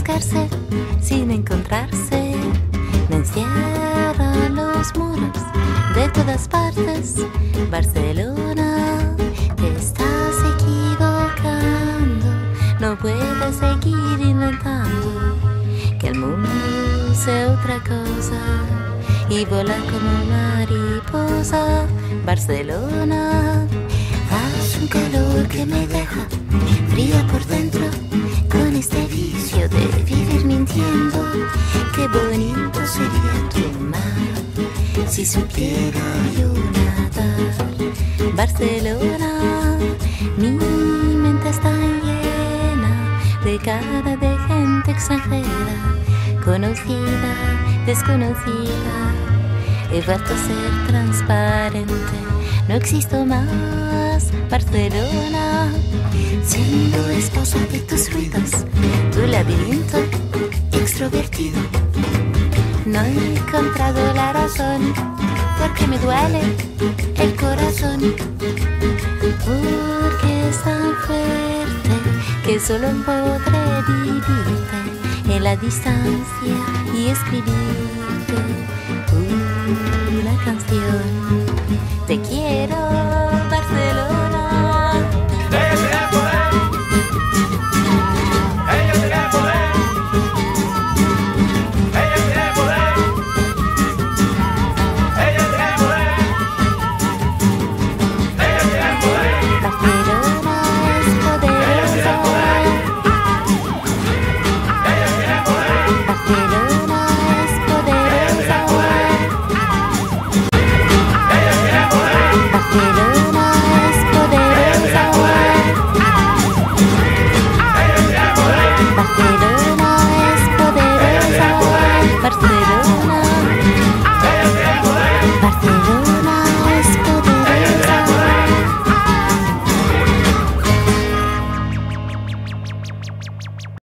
buscarse sin encontrarse. Me encierran los muros de todas partes. Barcelona, te estás equivocando. No puedes seguir inventando que el mundo sea otra cosa y volar como mariposa. Barcelona, hace un calor que me deja fría por dentro, con este vicio de vivir mintiendo. Qué bonito sería tu mar si supiera yo nadar. Barcelona, mi mente está llena de cara de gente extranjera, conocida, desconocida. He vuelto a ser transparente, no existo más. Barcelona, siendo esposa de tus ruidos, tu laberinto extrovertido. No he encontrado la razón, porque me duele el corazón, porque es tan fuerte que solo podré vivirte en la distancia y escribirte una canción. Te quiero